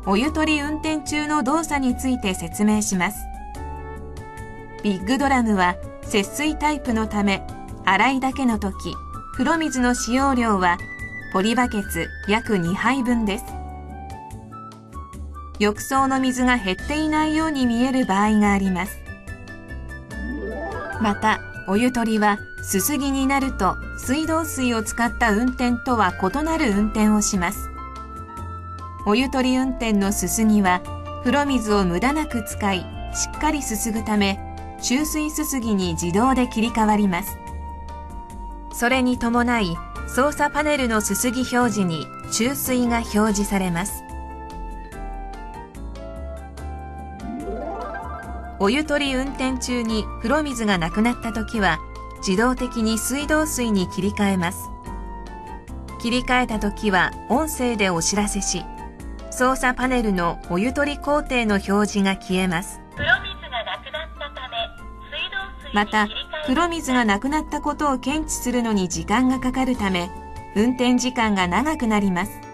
お湯取り運転中の動作について説明します。ビッグドラムは節水タイプのため、洗いだけの時、風呂水の使用量はポリバケツ約2杯分です。浴槽の水が減っていないように見える場合があります。また、お湯取りはすすぎになると水道水を使った運転とは異なる運転をします。お湯取り運転のすすぎは風呂水を無駄なく使い、しっかりすすぐため、中水すすぎに自動で切り替わります。それに伴い、操作パネルのすすぎ表示に中水が表示されます。お湯取り運転中に風呂水がなくなったときは、自動的に水道水に切り替えます。切り替えたときは音声でお知らせし、操作パネルのお湯取り工程の表示が消えます。また、風呂水がなくなったことを検知するのに時間がかかるため、運転時間が長くなります。